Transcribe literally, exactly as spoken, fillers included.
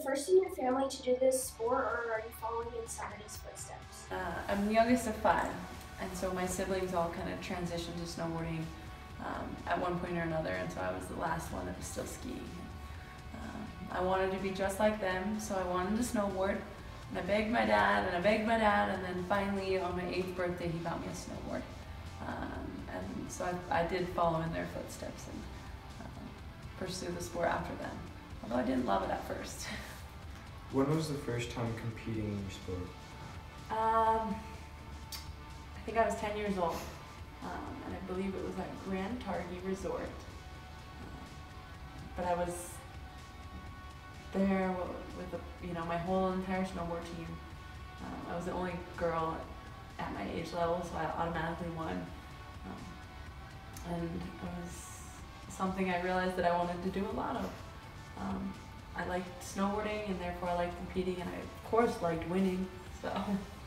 first in your family to do this sport, or are you following in somebody's footsteps? Uh, I'm the youngest of five, and so my siblings all kind of transitioned to snowboarding um, at one point or another, and so I was the last one that was still skiing. Um, I wanted to be just like them, so I wanted to snowboard, and I begged my dad, and I begged my dad, and then finally on my eighth birthday he got me a snowboard. Um, and so I, I did follow in their footsteps and uh, pursue the sport after them, although I didn't love it at first. When was the first time competing in your sport? Um, I think I was ten years old, um, and I believe it was at Grand Targhee Resort. Uh, but I was there with, a, you know, my whole entire snowboard team. Um, I was the only girl at my age level, so I automatically won. Um, and it was something I realized that I wanted to do a lot of. Um, I liked snowboarding, and therefore I liked competing, and I of course liked winning. So.